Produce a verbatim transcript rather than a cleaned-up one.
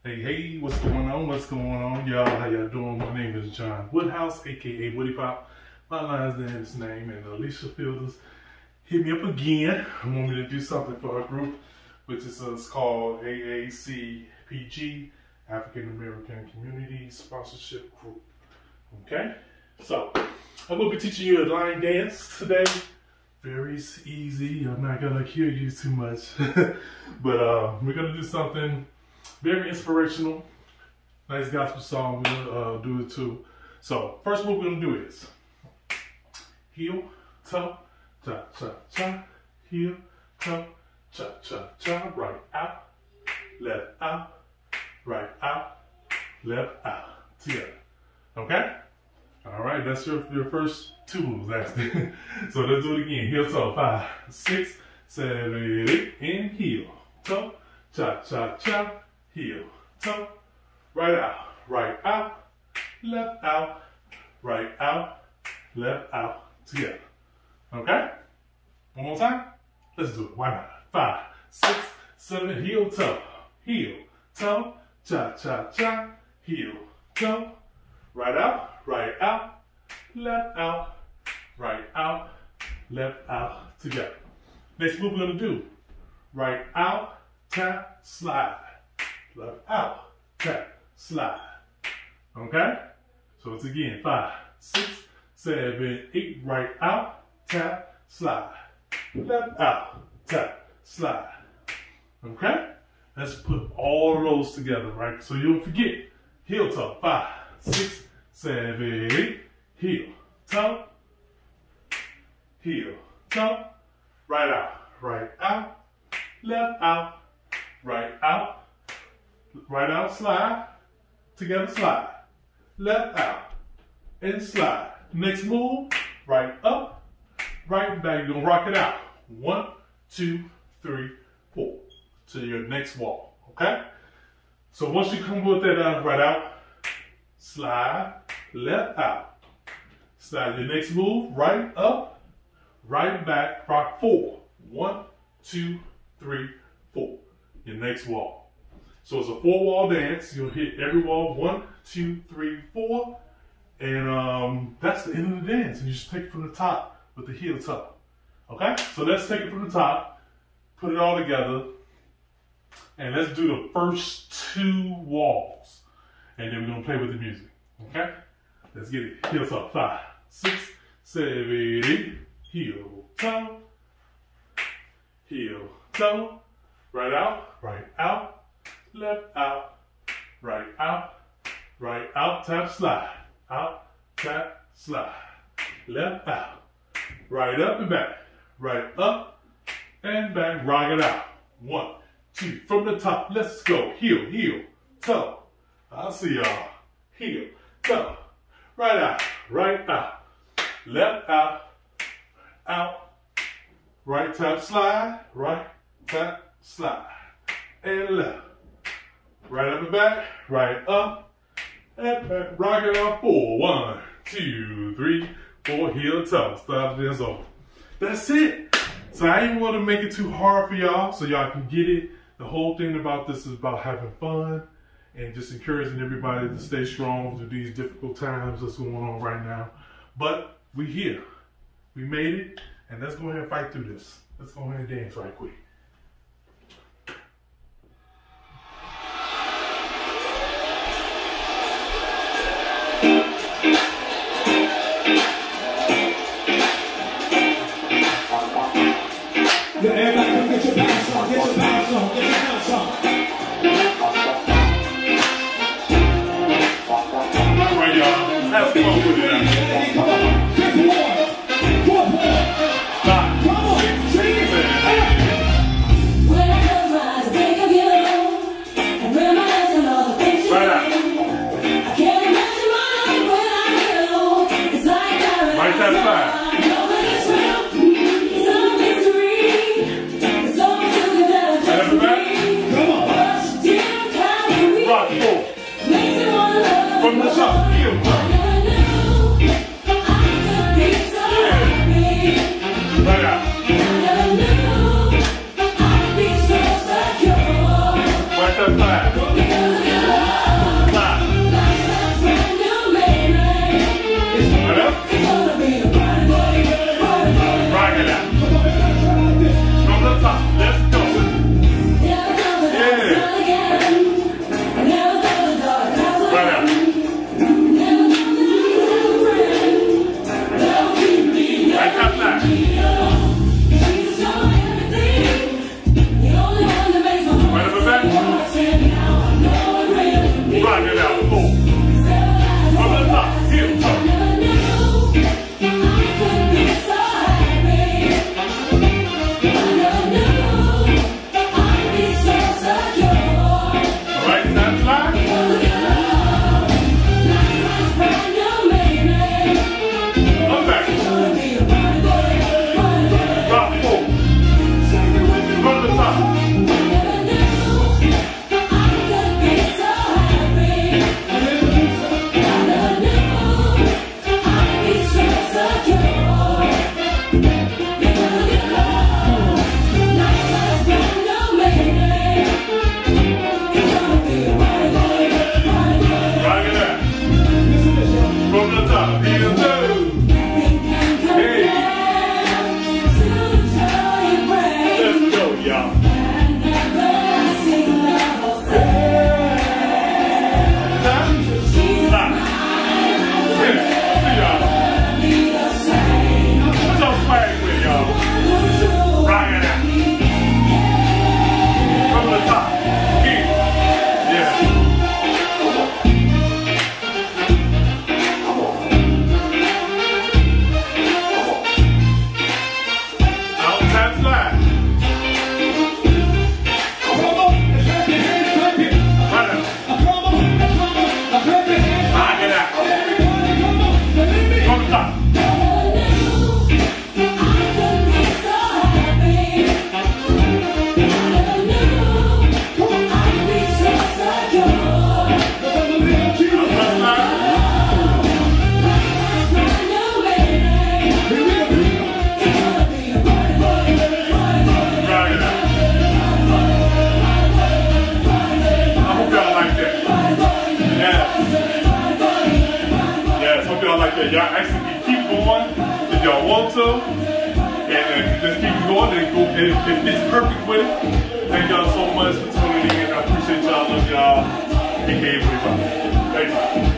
Hey, hey, what's going on? What's going on, y'all? How y'all doing? My name is John Woodhouse, aka Woody Pop. My line's name is name, and Alicia Fielders hit me up again. I want me to do something for her group, which is uh, it's called A A C P G, African American Community Sponsorship Group. Okay, so I'm gonna be teaching you a line dance today. Very easy. I'm not gonna kill you too much, but uh, we're gonna do something very inspirational. Nice gospel song. We're gonna uh, do it too. So first, what we're gonna do is heel, toe, cha cha cha, heel, toe, cha cha cha, right out, left out, right out, left out, together. Okay? All right, that's your, your first two moves, actually. So let's do it again. Heel, toe, five, six, seven, eight, and heel, toe, cha cha cha, heel, toe, right out, right out, left out, right out, left out, together. Okay? One more time. Let's do it. Why not? Five, six, seven, heel, toe, heel, toe, cha cha cha, heel, toe, right out, right out, left out, right out, left out, together. Next move we're gonna do. Right out, tap, slide. Left out, tap, slide. Okay? So it's again, five, six, seven, eight, right out, tap, slide. Left out, tap, slide. Okay? Let's put all of those together, right? So you don't forget. Heel toe, five, six, seven, eight, heel, toe, heel, toe, right out, right out, left out, right out, right out, slide, together, slide, left out, and slide. Next move, right up, right back. You're gonna rock it out. One, two, three, four. To your next wall, okay? So once you come with that uh, right out, slide, left out. Slide your next move, right up, right back, rock four. One, two, three, four. Your next wall. So it's a four wall dance. You'll hit every wall, one, two, three, four. And um, that's the end of the dance. And you just take it from the top with the heel toe. Okay? So let's take it from the top, put it all together, and let's do the first two walls. And then we're gonna play with the music. Okay? Let's get it. Heel toe. Five, six, seven, eight. Heel toe. Heel toe. Right out. Right out. Left out. Right out. Right out. Tap slide. Out. Tap slide. Left out. Right up and back. Right up and back. Rock it out. One, two. From the top. Let's go. Heel. Heel. Toe. I'll see y'all. Heel. Toe. Right out, right out, left out, out, right tap slide, right tap slide, and left, right up and back, right up, and back, rock it out, four, one, two, three, four, heel toe, stop, dance over. That's it. So I didn't want to make it too hard for y'all, so y'all can get it. The whole thing about this is about having fun, and just encouraging everybody to stay strong through these difficult times that's going on right now. But we here. We made it, and let's go ahead and fight through this. Let's go ahead and dance right quick. Yeah, everybody come get your bounce on, get your bounce on, get your bounce on. Have fun with it now. Come on, fifth one, fourth one, Five, come on, six, six, seven, eight. When I close my eyes, I think of you, and reminisce on all the things you right out. do. I can't imagine my life when I'm alone. It's like I Right that side. know that it's real. It's a mystery. that y'all actually can keep going if y'all want to. And if you just keep going, then go, it, it fits perfect with it. Thank y'all so much for tuning in. I appreciate y'all. Love y'all. A K A Woodhouse. Thank you.